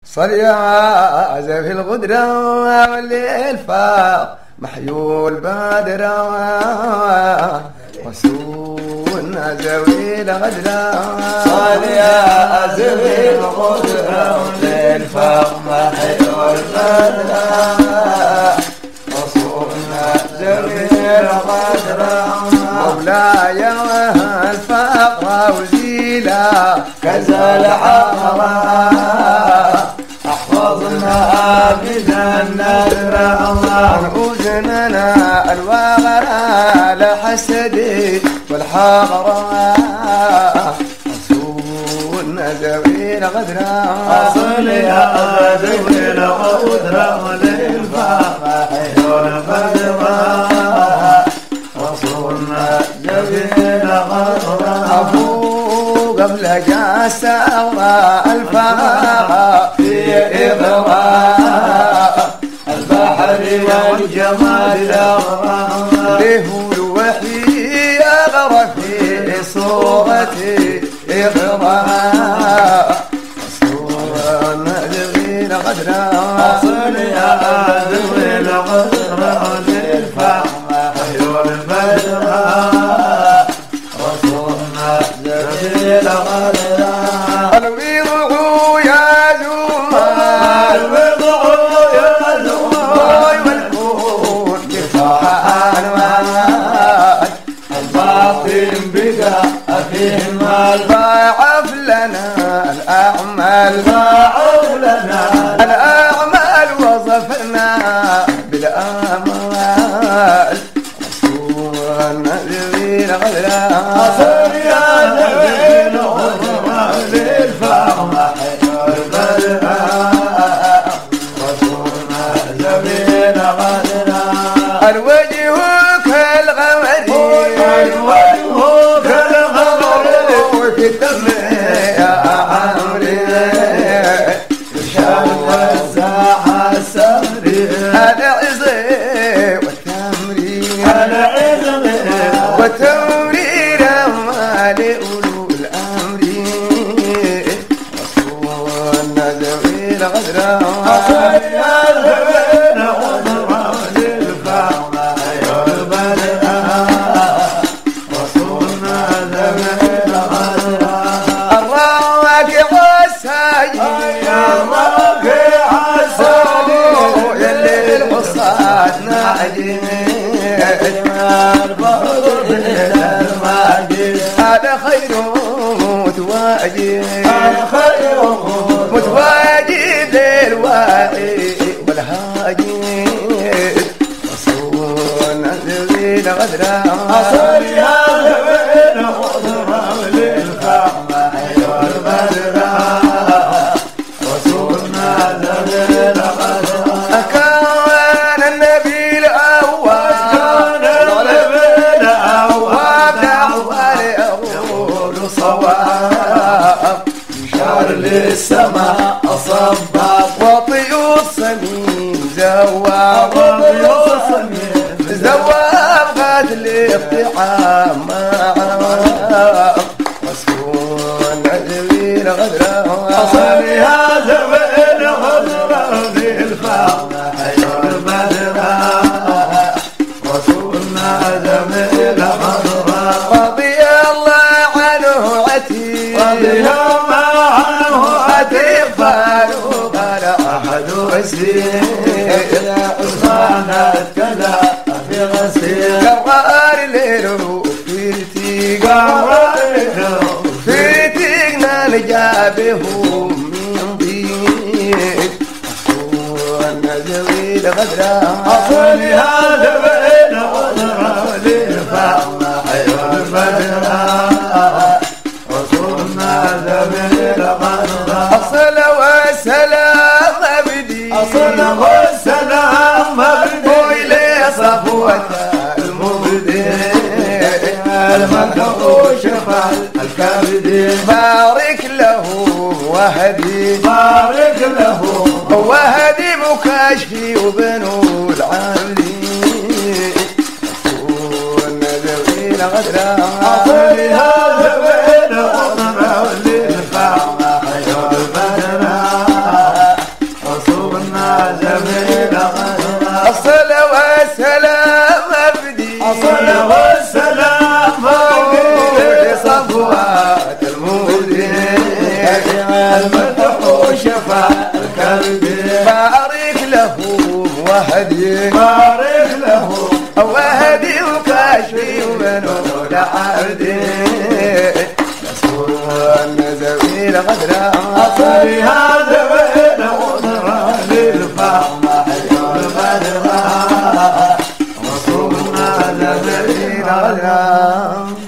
صل يا زفي الغدرة والليل فاق محيول بادرة رسولنا زوي الغدرة. صل يا زفي الغدرة والليل فاق محيول بادرة رسولنا زوي الغدرة. مولاي الفقر وزيلا كذا العمرة احفظنا بنا النذر الله. وزننا الوغرة لحسدي والحغرة رسولنا ذوي الغدرة. أصل يا ذوي الغدرة وللفاق محيول الغدرة رسولنا ذوي الغدرة. قبل جاس الفاق في إغراء البحر والجمال الأغراء له الوحي أغرى في صورتي إغراء رسولنا ذوي الغدرة. أصل يا ذوي الغدرة للفاق محيول الغدرة رسولنا ذوي الغدرة. الوضع يا زمان الوضع يا زمان والكون يرفع أنوار الباطن بقى فيه المال. ضاعف لنا الأعمال ضاعف لنا الأعمال وظفنا بالآمال رسولنا ذوي الغدرة. أصل يا ذوي الغدرة للفاق محيول الغدرة رسولنا ذوي الغدرة. الوجه كالغمر الوجه كالغمر وفي الدم يا عمري شهوة الساحة السمري العزي والتمرين العزم والتمرين ما لأولو الأمر رسولنا ذوي الغدرة. أصل يا ذوي الغدرة للفاق محيول الغدرة رسولنا ذوي الغدرة. الراكع والساجد الراكع الساجد يلي الحصاد ناجي الفرد الماجد هذا خير متواجد الخير متواجد للواعي والهاجد رسولنا ذوي الغدرة. أصل يا ذوي الغدرة للفاق محيول الغدرة رسولنا ذوي الغدرة. كان النبي الأول كان النبي الأول يقول صواب شعر للسماء صباب وطيور سمين زواب زواب قاتل اقتحام رسولنا ذوي الغدرة. أصل يا ذوي الغدرة للفاق محيول الغدرة رسولنا ذوي الغدرة. رضي الله عنه عتيق رضي الله عنه عتيق فاروق أحد وسيق عثمان كذا في غسيل قرار ليله في تيق في تيقنا نجابهم من ضيق رسولنا ذوي الغدرة. أصل يا ذوي الغدرة للفاق محيول الغدرة رسولنا ذوي الغدرة. أصل وسلام أبدي أصل والسلام مبدي وإلى صفوة المبدي المكروش الكبدي بارك له وهدي بارك له وهدي مكاشفي وبنو العاملين رسولنا ذوي الغدرة. أصل هذا بين غدرة للفاق محيول الغدرة الغدرة أصلي هذا وين وضرى للفحم حجر بدرها وصومنا لبين الغدرة